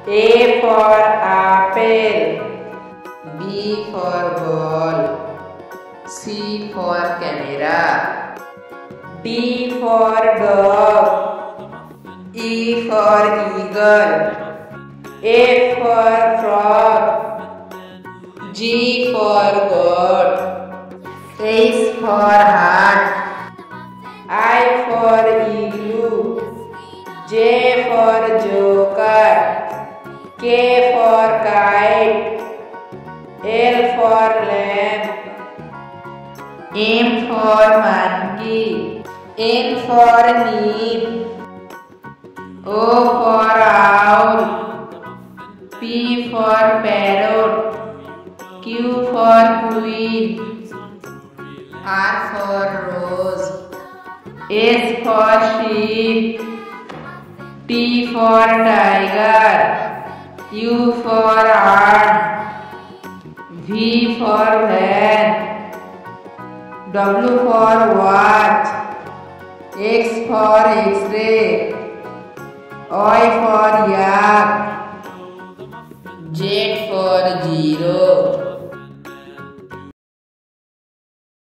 A for apple. B for ball. C for camera. D for dog. E for eagle. F for frog. G for goat. H for heart. I for igloo. J for joker. K for kite. L for lamb. M for monkey. N for neem. O for owl. P for parrot. Q for queen. R for rose. S for sheep. T for tiger. U for ant. V for van. W for watch. X for X-ray. Y for yak. Z for zero.